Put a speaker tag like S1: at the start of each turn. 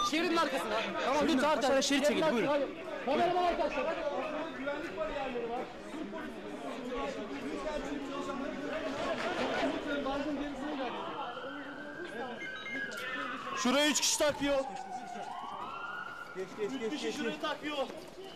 S1: Şehrin arkasına.
S2: Tamam lütfen arkadaşlar şerit çekin buyurun.
S1: Kameraman arkadaşlar.
S3: Güvenlik bariyerleri var.
S2: Şuraya 3 kişi takıyor.
S3: Geç. Şurayı takıyor.